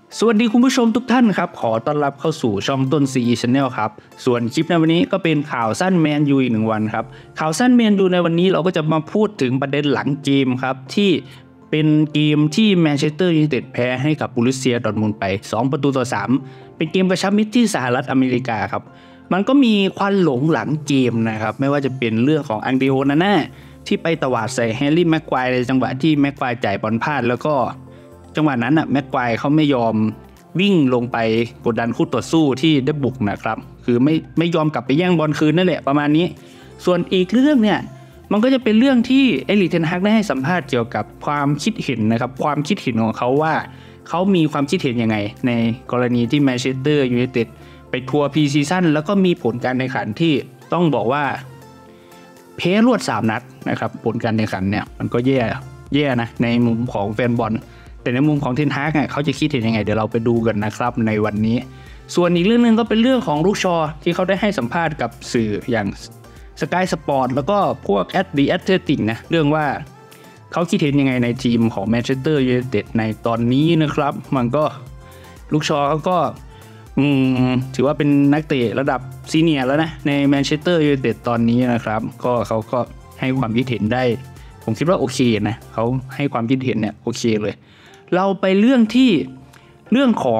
สวัสดีคุณผู้ชมทุกท่านครับขอต้อนรับเข้าสู่ช่องต้น CE Channel ครับส่วนคลิปในวันนี้ก็เป็นข่าวสั้นแมนยูอีก1วันครับข่าวสั้นแมนยูในวันนี้เราก็จะมาพูดถึงประเด็นหลังเกมครับที่เป็นเกมที่แมนเชสเตอร์ยูไนเต็ดแพ้ให้กับโบรุสเซียดอร์ทมุนด์ไป2-3เป็นเกมกระชับมิตรที่สหรัฐอเมริกาครับมันก็มีควันหลงหลังเกมนะครับไม่ว่าจะเป็นเรื่องของอังเดโอนาน่าที่ไปตวาดใส่แฮร์รี่แม็กควายในจังหวะที่แม็กควายจ่ายบอลพลาดแล้วก็จังหวะนั้นแม็กควายเขาไม่ยอมวิ่งลงไปกดดันคู่ต่อสู้ที่ได้บุกนะครับคือไม่ยอมกลับไปแย่งบอลคืนนั่นแหละประมาณนี้ส่วนอีกเรื่องเนี่ยมันก็จะเป็นเรื่องที่เอริก เทนฮากได้ให้สัมภาษณ์เกี่ยวกับความคิดเห็นนะครับความคิดเห็นของเขาว่าเขามีความคิดเห็นยังไงในกรณีที่แมนเชสเตอร์ยูไนเต็ดไปทัวร์พรีซีซั่นแล้วก็มีผลการแข่งขันที่ต้องบอกว่าแพ้รวด3นัดนะครับผลการแข่งขันเนี่ยมันก็แย่นะในมุมของแฟนบอลแต่ในมุมของเทนฮากเขาจะคิดเห็นยังไงเดี๋ยวเราไปดูกันนะครับในวันนี้ส่วนอีกเรื่องนึงก็เป็นเรื่องของลูกชอที่เขาได้ให้สัมภาษณ์กับสื่ออย่างสกายสปอร์ตแล้วก็พวกThe Athleticนะเรื่องว่าเขาคิดเห็นยังไงในทีมของแมนเชสเตอร์ยูไนเต็ดในตอนนี้นะครับมันก็ลูกชอเขาก็ถือว่าเป็นนักเตะระดับซีเนียร์แล้วนะในแมนเชสเตอร์ยูไนเต็ดตอนนี้นะครับก็เขาก็ให้ความคิดเห็นได้ผมคิดว่าโอเคนะเขาให้ความคิดเห็นเนี่ยโอเคเลยเราไปเรื่องของ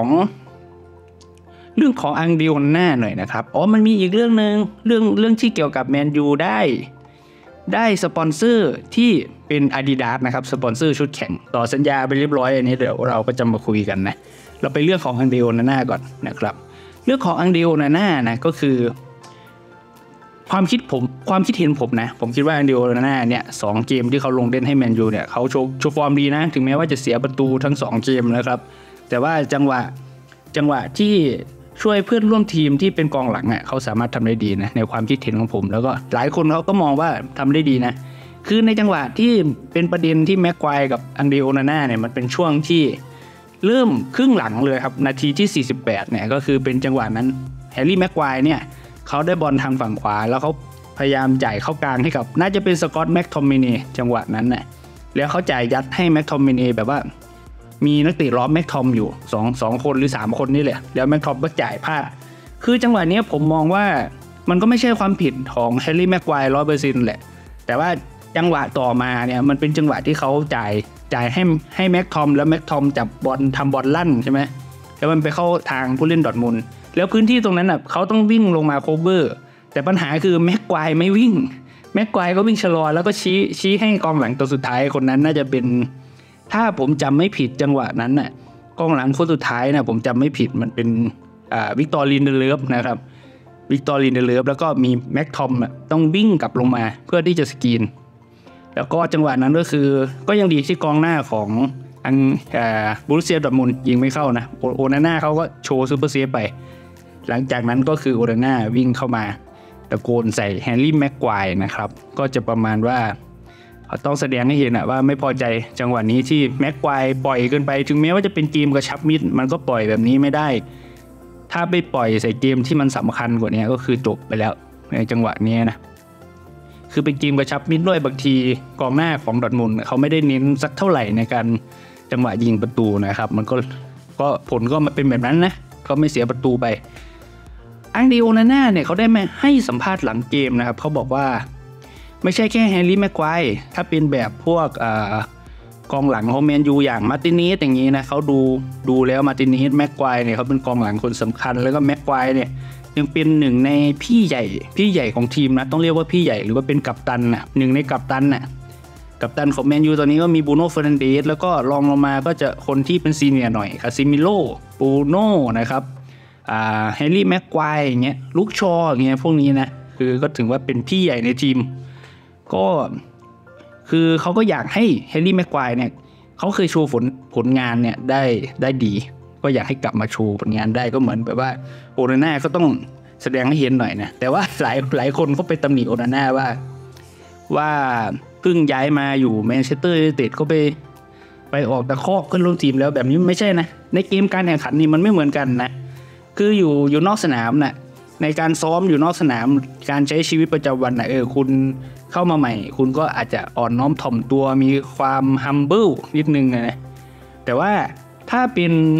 อังเดโอนาน่าหน่อยนะครับมันมีอีกเรื่องนึงเรื่องที่เกี่ยวกับแมนยูได้สปอนเซอร์ที่เป็น Adidas นะครับสปอนเซอร์ชุดแข่งต่อสัญญาไปเรียบร้อยอันนี้เดี๋ยวเราก็จะมาคุยกันนะเราไปเรื่องของอังเดโอนาน่าก่อนนะครับเรื่องของอังเดโอนาน่านะก็คือความคิดเห็นผมนะผมคิดว่าอังเดโอนาน่าเนี่ย2เกมที่เขาลงเล่นให้แมนยูเนี่ยเขาโชว์ฟอร์มดีนะถึงแม้ว่าจะเสียประตูทั้ง2เกมนะครับแต่ว่าจังหวะที่ช่วยเพื่อนร่วมทีมที่เป็นกองหลังเขาสามารถทำได้ดีนะในความคิดเห็นของผมแล้วก็หลายคนเขาก็มองว่าทำได้ดีนะคือในจังหวะที่เป็นประเด็นที่แม็กควายกับอังเดโอนาน่าเนี่ยมันเป็นช่วงที่เริ่มครึ่งหลังเลยครับนาทีที่48เนี่ยก็คือเป็นจังหวะนั้นแฮร์รี่แม็กควายเนี่ยเขาได้บอลทางฝั่งขวาแล้วเขาพยายามจ่ายเข้ากลางให้กับน่าจะเป็นสกอตต์แม็กทอมมินีจังหวะนั้นน่ะแล้วเขาจ่ายยัดให้แม็กทอมมินีแบบว่ามีนักเตะล้อมแม็กทอมอยู่2คนหรือ3คนนี่แหละแล้วแม็กทอมก็จ่ายพลาดคือจังหวะนี้ผมมองว่ามันก็ไม่ใช่ความผิดของแฮร์รี่แม็กควาย 100% แหละแต่ว่าจังหวะต่อมาเนี่ยมันเป็นจังหวะที่เขาจ่ายให้แม็กทอมแล้วแม็กทอมจับบอลทำบอลลั่นใช่ไหมแล้วมันไปเข้าทางผู้เล่นดอร์ทมุนด์แล้วพื้นที่ตรงนั้นเขาต้องวิ่งลงมาโคเวอร์แต่ปัญหาคือแม็กควายไม่วิ่งแม็กควายก็วิ่งชะลอแล้วก็ชี้ให้กองหลังตัวสุดท้ายคนนั้นน่าจะเป็นถ้าผมจำไม่ผิดจังหวะนั้นกองหลังคนสุดท้ายผมจำไม่ผิดมันเป็นวิกตอร์ลินเดเลฟนะครับวิกตอร์ลินเดเลฟแล้วก็มีแม็กทอมต้องวิ่งกลับลงมาเพื่อที่จะสกรีนแล้วก็จังหวะนั้นก็คือก็ยังดีที่กองหน้าของโบรุสเซียดอร์ทมุนด์ยิงไม่เข้านะโอนาน่าเขาก็โชว์ซูเปอร์เซฟไปหลังจากนั้นก็คือโอนาน่าวิ่งเข้ามาตะโกนใส่แฮร์รี่แม็กควายนะครับก็จะประมาณว่าเขาต้องแสดงให้เห็นว่าไม่พอใจจังหวะนี้ที่แม็กควายปล่อยเกินไปถึงแม้ว่าจะเป็นเกมกระชับมิตรมันก็ปล่อยแบบนี้ไม่ได้ถ้าไปปล่อยใส่เกมที่มันสำคัญกว่านี้ก็คือจบไปแล้วในจังหวะนี้นะคือเป็นเกมกระชับมิตรด้วยบางทีกองหน้าของดอร์ทมุนด์เขาไม่ได้เน้นสักเท่าไหร่ในการจังหวะยิงประตูนะครับมันก็ผลก็มาเป็นแบบนั้นนะก็ไม่เสียประตูไปอังเดโอนาน่าเนี่ยเขาได้มาให้สัมภาษณ์หลังเกมนะครับเขาบอกว่าไม่ใช่แค่แฮร์รี่แม็กควายถ้าเป็นแบบพวกกองหลังของแมนยูอย่างมาร์ติเนสอย่างนี้นะเขาดูแล้วมาร์ติเนสแม็กควายเนี่ยเขาเป็นกองหลังคนสำคัญแล้วก็แม็กควายเนี่ยยังเป็นหนึ่งในพี่ใหญ่ของทีมนะต้องเรียกว่าพี่ใหญ่หรือว่าเป็นกัปตันหนึ่งในกัปตันของแมนยูตอนนี้ก็มีบูโน่ เฟอร์นันเดสแล้วก็รองลงมาก็จะคนที่เป็นซีเนียร์หน่อยคาซิมิโร่บูโน่นะครับแฮร์รี่แม็กควายอย่างเงี้ยลูกชออย่างเงี้ยพวกนี้นะคือก็ถือว่าเป็นพี่ใหญ่ในทีมก็คือเขาก็อยากให้แฮร์รี่แม็กควายเนี่ยเขาเคยโชว์ผลงานเนี่ยได้ดีก็อยากให้กลับมาโชว์ผลงานได้ก็เหมือนแบบว่าโอนาน่าก็ต้องแสดงให้เห็นหน่อยนะแต่ว่าหลายคนก็ไปตำหนิโอนาน่าว่าเพิ่งย้ายมาอยู่แมนเชสเตอร์ยูไนเต็ดก็ไปออกตะคอกขึ้นร่วมทีมแล้วแบบนี้ไม่ใช่นะในเกมการแข่งขันนี่มันไม่เหมือนกันนะคืออยู่นอกสนามในการซ้อมอยู่นอกสนามการใช้ชีวิตประจำวันคุณเข้ามาใหม่คุณก็อาจจะอ่อนน้อมถ่อมตัวมีความ humble นิดนึงนะแต่ว่าถ้าเป็น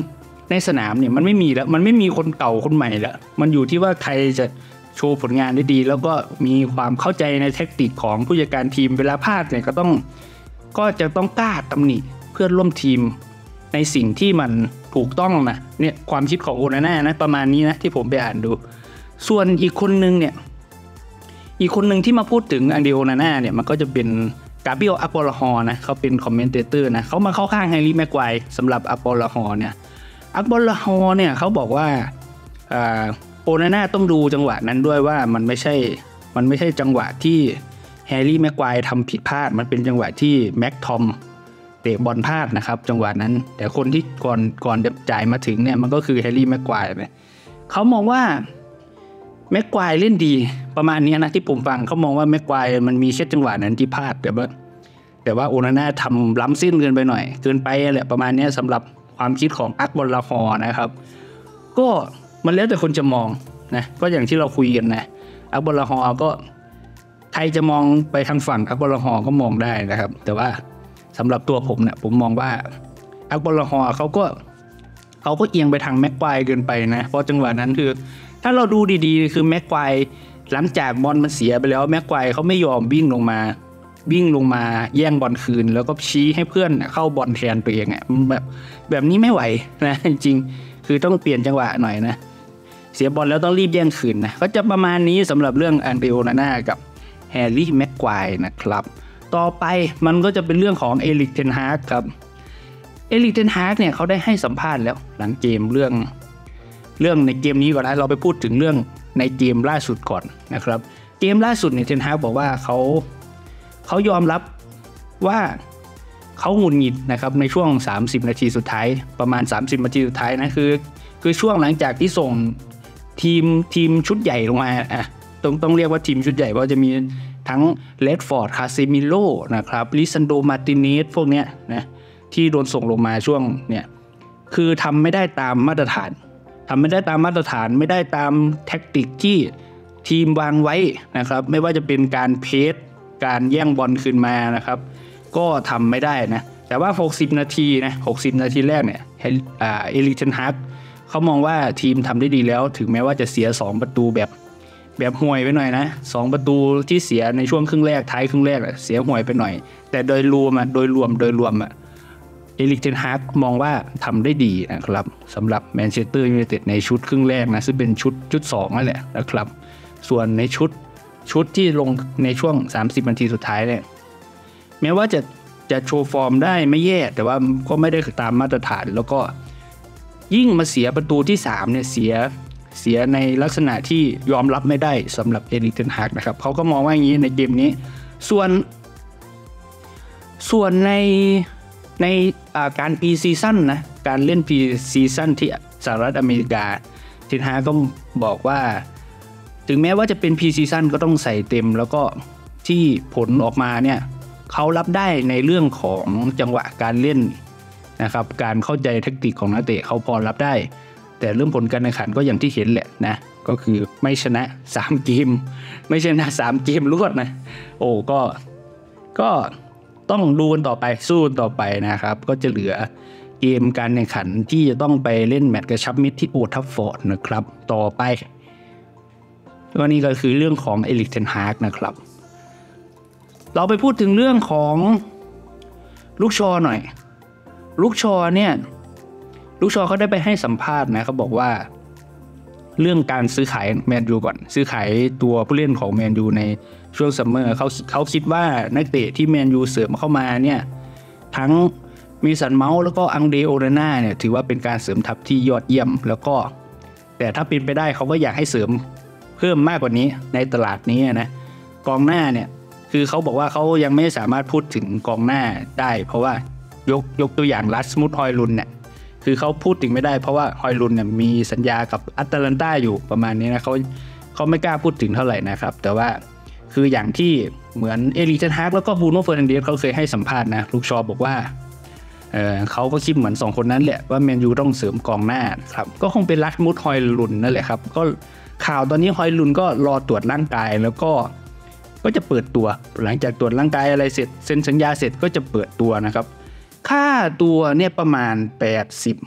ในสนามเนี่ยมันไม่มีแล้วมันไม่มีคนเก่าคนใหม่แล้วมันอยู่ที่ว่าใครจะโชว์ผลงานได้ดีแล้วก็มีความเข้าใจในแทคติกของผู้จัดการทีมเวลาพลาดเนี่ยก็จะต้องกล้าตำหนิเพื่อนร่วมทีมในสิ่งที่มันถูกต้องนะเนี่ยความคิดของโอนาน่านะประมาณนี้นะที่ผมไปอ่านดูส่วนอีกคนนึงที่มาพูดถึงอันเดโอนาน่าเนี่ยมันก็จะเป็นกาเบรียล อักบอลฮอร์นะเขาเป็นคอมเมนเตเตอร์นะเขามาเข้าข้างแฮร์รี่แม็กไกวร์สำหรับอักบอลฮอร์เนี่ยอักบอลฮอร์เนี่ยเขาบอกว่าโอนาน่าต้องดูจังหวะนั้นด้วยว่ามันไม่ใช่จังหวะที่แฮร์รี่แม็กไกวร์ทำผิดพลาดมันเป็นจังหวะที่แม็กทอมเตะบอลพลาดนะครับจังหวะนั้นแต่คนที่ก่อนจะจ่ายมาถึงเนี่ยมันก็คือแฮร์รี่แม็กไกวร์เขามองว่าแม็กไกวร์เล่นดีประมาณนี้นะที่ผมฟังเขามองว่าแม็กไกวร์มันมีแค่จังหวะนั้นที่พลาดแต่ว่าโอนาน่าทำล้ำเส้นเกินไปหน่อยเกินไปแหละประมาณนี้สำหรับความคิดของอักบอลฮอร์นะครับก็มันแล้วแต่คนจะมองนะก็อย่างที่เราคุยกันนะอักบอลฮอร์ก็ใครจะมองไปทางฝั่งอักบอลฮอร์ก็มองได้นะครับแต่ว่าสำหรับตัวผมเนี่ยผมมองว่าอักบอลฮอร์เขาก็เอียงไปทางแม็กไกวร์เกินไปนะเพราะจังหวะนั้นคือถ้าเราดูดีๆคือแม็กไกวร์หลังจากบอลมันเสียไปแล้วแม็กไกวร์เขาไม่ยอมวิ่งลงมาแย่งบอลคืนแล้วก็ชี้ให้เพื่อนเข้าบอลแทนตัวเองอ่ะแบบนี้ไม่ไหวนะจริงๆคือต้องเปลี่ยนจังหวะหน่อยนะเสียบอลแล้วต้องรีบแย่งคืนนะก็จะประมาณนี้สำหรับเรื่องอันเดโอนาน่ากับแฮร์รี่แม็กไกวร์นะครับต่อไปมันก็จะเป็นเรื่องของเอริกเทนฮากครับเอริกเทนฮากเนี่ยเขาได้ให้สัมภาษณ์แล้วหลังเกมเรื่องในเกมนี้ก่อนนะเราไปพูดถึงเรื่องในเกมล่าสุดก่อนนะครับเกมล่าสุดเนี่ยเทนฮากบอกว่าเขายอมรับว่าเขาหงุดหงิดนะครับในช่วง30นาทีสุดท้ายประมาณ30นาทีสุดท้ายนะคือช่วงหลังจากที่ส่งทีมชุดใหญ่ลงมาต้องเรียกว่าทีมชุดใหญ่เพราะจะมีทั้งเลดฟอร์ดคาเซมิโลนะครับลิซันโดมาร์ติเนสพวกเนี้ยนะที่โดนส่งลงมาช่วงเนี่ยคือทำไม่ได้ตามมาตรฐานไม่ได้ตามแท็กติกที่ทีมวางไว้นะครับไม่ว่าจะเป็นการเพสการแย่งบอลคืนมานะครับก็ทำไม่ได้นะแต่ว่า60นาทีแรกเนี่ยเอริกเทนฮากเขามองว่าทีมทำได้ดีแล้วถึงแม้ว่าจะเสีย2ประตูแบบห่วยไปหน่อยนะ2ประตูที่เสียในช่วงครึ่งแรกท้ายครึ่งแรกเสียห่วยไปหน่อยแต่โดยรวมเอริกเทนฮากมองว่าทำได้ดีนะครับสำหรับแมนเชสเตอร์ยูไนเต็ดในชุดครึ่งแรกนะซึ่งเป็นชุด2นั่นแหละนะครับส่วนในชุดที่ลงในช่วง30นาทีสุดท้ายเนี่ยแม้ว่าจะโชว์ฟอร์มได้ไม่แย่แต่ว่าก็ไม่ได้ตามมาตรฐานแล้วก็ยิ่งมาเสียประตูที่3เนี่ยเสียในลักษณะที่ยอมรับไม่ได้สำหรับเอริกเทนฮากนะครับเขาก็มองว่าอย่างนี้ในเกมนี้ส่วนในการพรีซีซั่นนะการเล่นพรีซีซั่นที่สหรัฐอเมริกาเทนฮากก็บอกว่าถึงแม้ว่าจะเป็นพรีซีซั่นก็ต้องใส่เต็มแล้วก็ที่ผลออกมาเนี่ยเขารับได้ในเรื่องของจังหวะการเล่นนะครับการเข้าใจแทคติกของนักเตะเขาพอรับได้แต่เรื่องผลการแข่งขันก็อย่างที่เห็นแหละนะก็คือไม่ชนะ3เกมไม่ชนะ3เกมรวดนะโอ้ก็ต้องดูกันต่อไปสู้ต่อไปนะครับก็จะเหลือเกมการแข่งขันที่จะต้องไปเล่นแมตช์กระชับมิตรที่โอลด์แทราฟฟอร์ดนะครับต่อไปก็นี่ก็คือเรื่องของเอริกเทนฮากนะครับเราไปพูดถึงเรื่องของลูกชอหน่อยลูกชอเขาได้ไปให้สัมภาษณ์นะเขาบอกว่าเรื่องการซื้อขายแมนยูก่อนซื้อขายตัวผู้เล่นของแมนยูในช่วงซัมเมอร์เขาคิดว่านักเตะที่แมนยูเสริมเข้ามาเนี่ยทั้งมีสันเมาส์แล้วก็อังเดโอนาน่าเนี่ยถือว่าเป็นการเสริมทัพที่ยอดเยี่ยมแล้วก็แต่ถ้าเป็นไปได้เขาก็อยากให้เสริมเพิ่มมากกว่านี้ในตลาดนี้นะกองหน้าเนี่ยคือเขาบอกว่าเขายังไม่สามารถพูดถึงกองหน้าได้เพราะว่ายกตัวอย่างรัสมุส ฮอยลุนเนี่ยคือเขาพูดถึงไม่ได้เพราะว่าฮอยลุนเนี่ยมีสัญญากับแอตแลนตาอยู่ประมาณนี้นะเขาไม่กล้าพูดถึงเท่าไหร่นะครับแต่ว่าคืออย่างที่เหมือนเอริกเทนฮากแล้วก็บรูโน่เฟอร์นันเดสเขาเคยให้สัมภาษณ์นะลูกชอบอกว่าเขาก็คิดเหมือน2คนนั้นแหละว่าแมนยูต้องเสริมกองหน้าครับก็คงเป็นรัสมุส ฮอยลุนนั่นแหละครับก็ข่าวตอนนี้ฮอยลุนก็รอตรวจร่างกายแล้วก็จะเปิดตัวหลังจากตรวจร่างกายอะไรเสร็จเซ็นสัญญาเสร็จก็จะเปิดตัวนะครับค่าตัวเนี่ยประมาณ80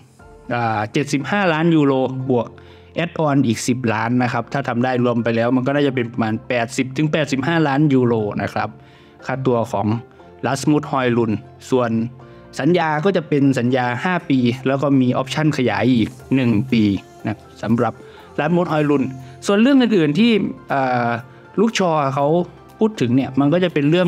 75 ล้านยูโรบวกแอดออนอีก10 ล้านนะครับถ้าทำได้รวมไปแล้วมันก็น่าจะเป็นประมาณ80-85 ล้านยูโรนะครับค่าตัวของลัสมุส ฮอยลุนส่วนสัญญาก็จะเป็นสัญญา5 ปีแล้วก็มีออปชั่นขยายอีก1 ปีนะสำหรับลัสมุส ฮอยลุนส่วนเรื่องอื่นๆที่ลูกชอเขาพูดถึงเนี่ยมันก็จะเป็นเรื่อง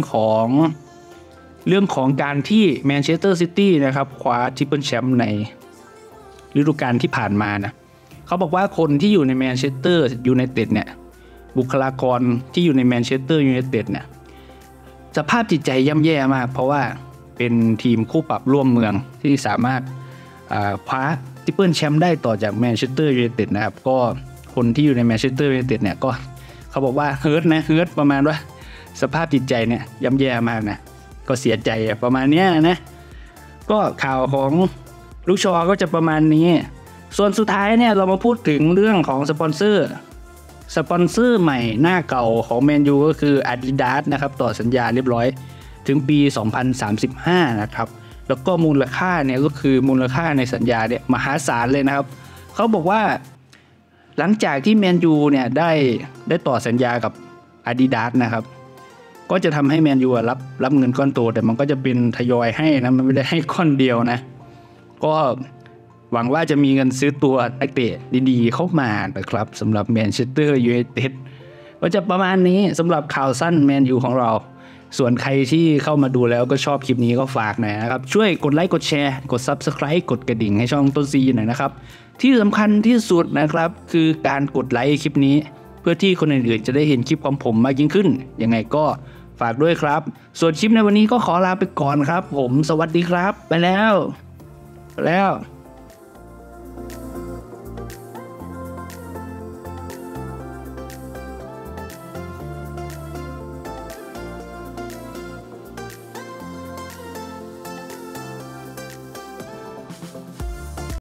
ของการที่แมนเชสเตอร์ซิตี้นะครับคว้าทริปเปิลแชมป์ในฤดูกาลที่ผ่านมานะเขาบอกว่าคนที่อยู่ในแมนเชสเตอร์ยูไนเต็ดเนี่ยบุคลากรที่อยู่ในแมนเชสเตอร์ยูไนเต็ดเนี่ยสภาพจิตใจย่ำแย่มากเพราะว่าเป็นทีมคู่ปรับร่วมเมืองที่สามารถคว้าทริปเปิลแชมป์ได้ต่อจากแมนเชสเตอร์ยูไนเต็ดนะครับก็คนที่อยู่ในแมนเชสเตอร์ยูไนเต็ดเนี่ยก็เขาบอกว่าเฮิร์ตประมาณว่าสภาพจิตใจเนี่ยย่ำแย่มากนะก็เสียใจประมาณนี้นะก็ข่าวของลูกชอก็จะประมาณนี้ส่วนสุดท้ายเนี่ยเรามาพูดถึงเรื่องของสปอนเซอร์ใหม่หน้าเก่าของแมนยูก็คือ Adidas นะครับต่อสัญญาเรียบร้อยถึงปี 2035 นะครับแล้วก็มูลค่าเนี่ยก็คือมูลค่าในสัญญาเนี่ยมหาศาลเลยนะครับเขาบอกว่าหลังจากที่แมนยูเนี่ยได้ต่อสัญญากับ Adidas นะครับก็จะทำให้แมนยูรับเงินก้อนโตแต่มันก็จะเป็นทยอยให้นะมันไม่ได้ให้ก้อนเดียวนะก็หวังว่าจะมีเงินซื้อตัวนักเตะดีๆเข้ามานะครับสำหรับแมนเชสเตอร์ยูไนเต็ดก็จะประมาณนี้สำหรับข่าวสั้นแมนยูของเราส่วนใครที่เข้ามาดูแล้วก็ชอบคลิปนี้ก็ฝากหน่อยนะครับช่วยกดไลค์กดแชร์กด Subscribe กดกระดิ่งให้ช่องต้นซีหน่อยนะครับที่สำคัญที่สุดนะครับคือการกดไลค์คลิปนี้เพื่อที่คนอื่นๆจะได้เห็นคลิปของผมมากยิ่งขึ้นยังไงก็ฝากด้วยครับส่วนคลิปในวันนี้ก็ขอลาไปก่อนครับผมสวัสดีครับไปแล้ว